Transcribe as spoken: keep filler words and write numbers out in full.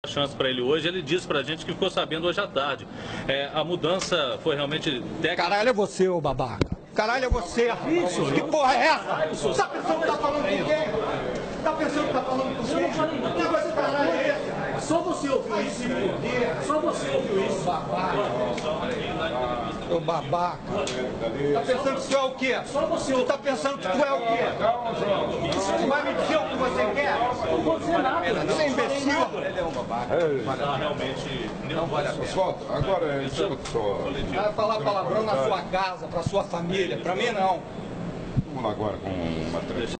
Chance para ele hoje, ele disse pra gente que ficou sabendo hoje à tarde. É, a mudança foi realmente técnica. Caralho é você, ô babaca. Caralho é você. Isso. Que porra é essa? Tá pensando que tá falando com quem? Tá pensando que tá falando com quem? Que coisa caralho é esse? Só você ouviu isso. Só você ouviu isso. Babaca. Ô babaca. Tá pensando que tu é o quê? Só você. Tu tá pensando que tu é o quê? Tu vai me dizer o que você quer? Não vou dizer nada. Você é imbecil. Ele é um babaca. Tá realmente Não vale a pena. Solta. Agora, escuta só. Vai falar palavrão na sua casa, pra sua família. Pra mim, não. Vamos lá agora com uma trecha.